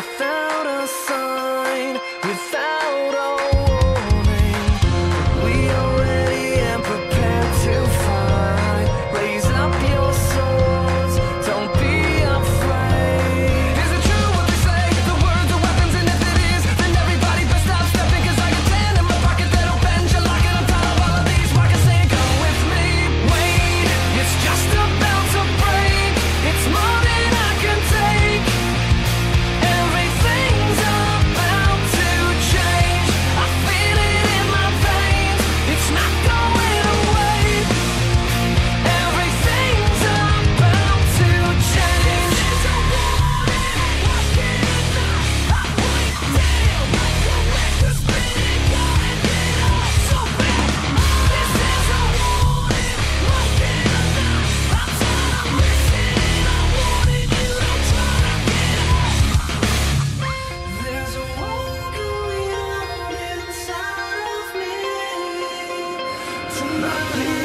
without a sign, without a warning. We are ready and prepared to fight. Raise up your swords, don't be afraid. Is it true what they say? The words are weapons, and if it is, then everybody best stop stepping. Cause I got 10 in my pocket that'll bend you, locking on top of all of these rockets. Saying come with me, wait, it's just about to break. It's more than I can take. Everything's about to change. I feel it in my veins. It's not going away. Everything's about to change. This is a warning. What can I break down? Like a record spinning, go and get up so bad. This is a warning. What can I? I'm tired of missing. I'm warning you, don't try to get up. There's a war going on inside of me tonight.